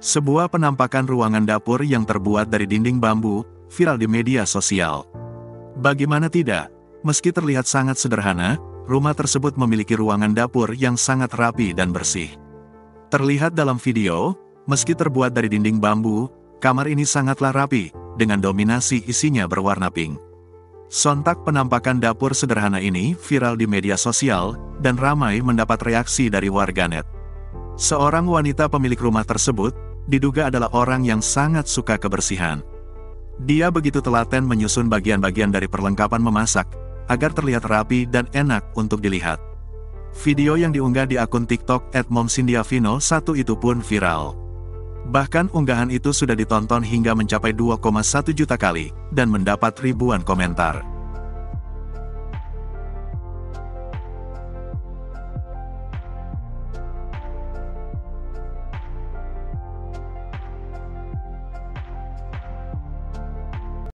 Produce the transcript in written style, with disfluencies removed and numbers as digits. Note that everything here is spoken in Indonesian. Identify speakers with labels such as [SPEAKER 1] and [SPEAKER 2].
[SPEAKER 1] Sebuah penampakan ruangan dapur yang terbuat dari dinding bambu, viral di media sosial. Bagaimana tidak? Meski terlihat sangat sederhana, rumah tersebut memiliki ruangan dapur yang sangat rapi dan bersih. Terlihat dalam video, meski terbuat dari dinding bambu, kamar ini sangatlah rapi, dengan dominasi isinya berwarna pink. Sontak penampakan dapur sederhana ini viral di media sosial, dan ramai mendapat reaksi dari warganet. Seorang wanita pemilik rumah tersebut, diduga adalah orang yang sangat suka kebersihan. Dia begitu telaten menyusun bagian-bagian dari perlengkapan memasak, agar terlihat rapi dan enak untuk dilihat. Video yang diunggah di akun TikTok @momsindiavino1 itu pun viral. Bahkan unggahan itu sudah ditonton hingga mencapai 2,1 juta kali, dan mendapat ribuan komentar.